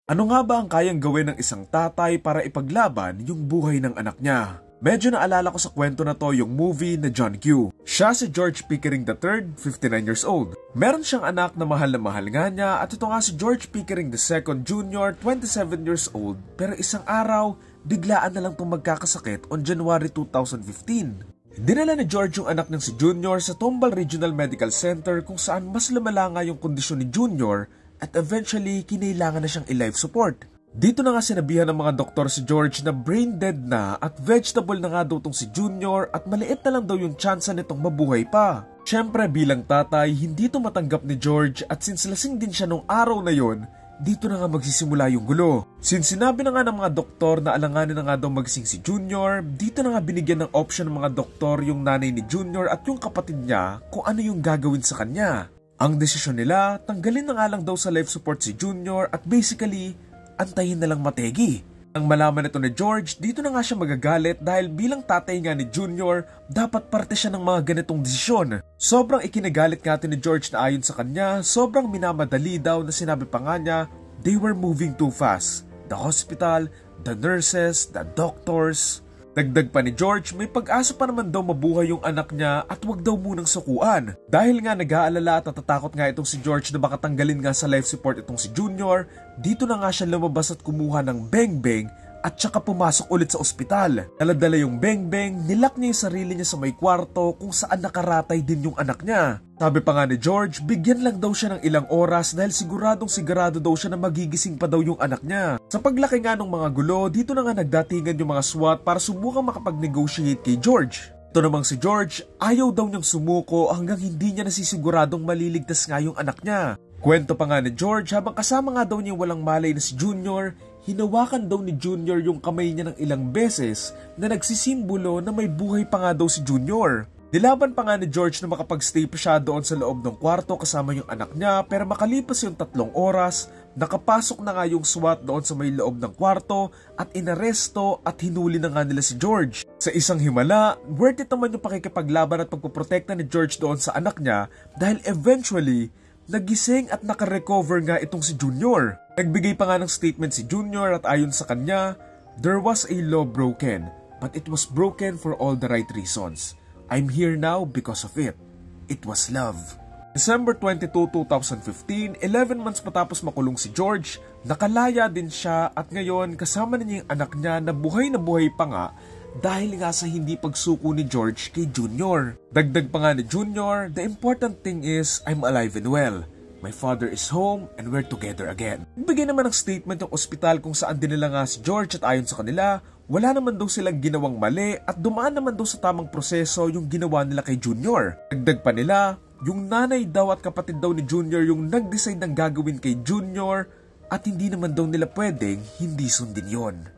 Ano nga ba ang kayang gawin ng isang tatay para ipaglaban yung buhay ng anak niya? Medyo naalala ko sa kwento na to yung movie na John Q. Siya si George Pickering III, 59 years old. Meron siyang anak na mahal nga niya at ito nga si George Pickering II Jr., 27 years old. Pero isang araw, biglaan na lang itong magkakasakit on January 2015. Dinala ni George yung anak ng si Junior sa Tomball Regional Medical Center kung saan mas lumala nga yung kondisyon ni Junior at eventually kinailangan na siyang i-life support. Dito na nga sinabihan ng mga doktor si George na brain dead na at vegetable na nga daw tong si Junior at maliit na lang daw yung tsansa nitong mabuhay pa. Siyempre bilang tatay, hindi to matanggap ni George at since lasing din siya nung araw na yon, dito na nga magsisimula yung gulo. Since sinabi na nga ng mga doktor na alanganin na nga daw magising si Junior, dito na nga binigyan ng option ng mga doktor yung nanay ni Junior at yung kapatid niya kung ano yung gagawin sa kanya. Ang desisyon nila, tanggalin na nga lang daw sa life support si Junior at basically, antayin na lang mategi. Ang malaman nito ni George, dito na nga siya magagalit dahil bilang tatay nga ni Junior, dapat parte siya ng mga ganitong desisyon. Sobrang ikinagalit nga ni George na ayon sa kanya, sobrang minamadali daw na sinabi pa nga niya, they were moving too fast. The hospital, the nurses, the doctors. Dagdag pa ni George, may pag-asa pa naman daw mabuhay yung anak niya at wag daw munang sukuan. Dahil nga nag-aalala at natatakot nga itong si George na baka tanggalin nga sa life support itong si Junior, dito na nga siya lumabas at kumuha ng beng-beng at saka pumasok ulit sa ospital. Daladala yung beng-beng, nilak niya yung sarili niya sa may kwarto kung saan nakaratay din yung anak niya. Sabi pa nga ni George, bigyan lang daw siya ng ilang oras dahil sigurado daw siya na magigising pa daw yung anak niya. Sa paglaki nga ng mga gulo, dito na nga nagdatingan yung mga SWAT para subukang makapag-negotiate kay George. Ito namang si George, ayaw daw niyang sumuko hanggang hindi niya nasisiguradong maliligtas nga yung anak niya. Kwento pa nga ni George, habang kasama nga daw niya walang malay na si Junior, hinawakan daw ni Junior yung kamay niya ng ilang beses na nagsisimbolo na may buhay pa nga daw si Junior. Nilaban pa nga ni George na makapag-stay pa siya doon sa loob ng kwarto kasama yung anak niya pero makalipas yung 3 oras, nakapasok na nga yung SWAT doon sa may loob ng kwarto at inaresto at hinuli na nga nila si George. Sa isang himala, worth it naman yung pakikipaglaban at pagpoprotekta ni George doon sa anak niya dahil eventually, nagising at nakarecover nga itong si Junior. Nagbigay pa nga ng statement si Junior at ayon sa kanya, there was a law broken, but it was broken for all the right reasons. I'm here now because of it. It was love. December 22, 2015, 11 months matapos makulong si George, nakalaya din siya at ngayon kasama na niya yung anak niya na buhay pa nga dahil nga sa hindi pagsuko ni George kay Junior. Dagdag pa nga ni Junior, the important thing is I'm alive and well. My father is home and we're together again. Nagbigay naman ng statement yung ospital kung saan dinala nga si George at ayon sa kanila, wala naman daw silang ginawang mali at dumaan naman daw sa tamang proseso yung ginawa nila kay Junior. Dagdag pa nila, yung nanay daw at kapatid daw ni Junior yung nag-decide ng gagawin kay Junior at hindi naman daw nila pwedeng hindi sundin yon.